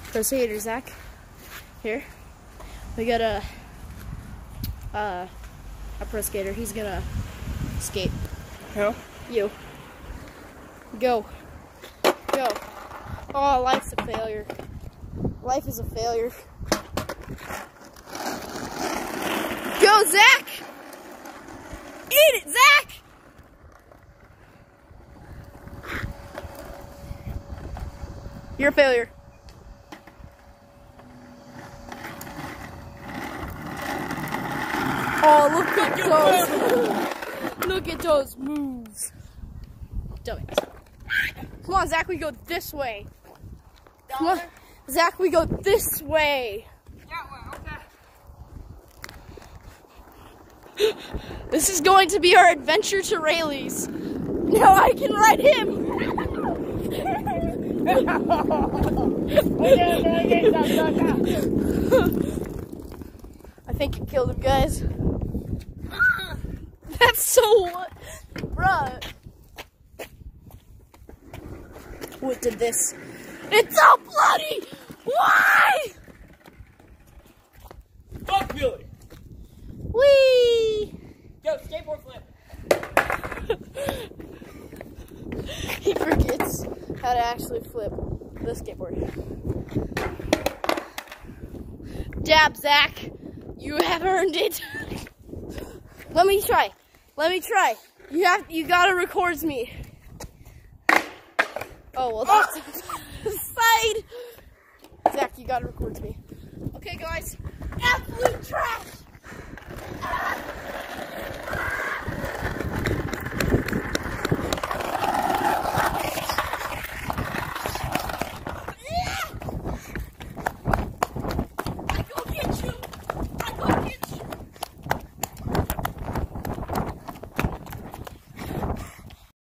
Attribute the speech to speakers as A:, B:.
A: Pro skater Zach. Here. We got a pro skater. He's gonna skate.
B: Who?
A: You. Go. Go. Oh, life's a failure. Life is a failure. Go, Zach! Eat it, Zach! You're a failure. Oh, look at those. Look at those moves. Dumbass. Come on, Zach, we go this way. Come on. Zach, we go this way.
B: Yeah, well, okay.
A: This is going to be our adventure to Rayleigh's. Now I can ride him. I think you killed him, guys. That's so what? Bruh. What did this? It's so bloody! Why?
B: Fuck Billy!
A: Whee!
B: Go, skateboard flip!
A: He forgets how to actually flip the skateboard. Dab, Zach. You have earned it. Let me try. Let me try. You gotta record me. Oh, well, that's side. Zach, you gotta record me. Okay, guys. Absolute trash.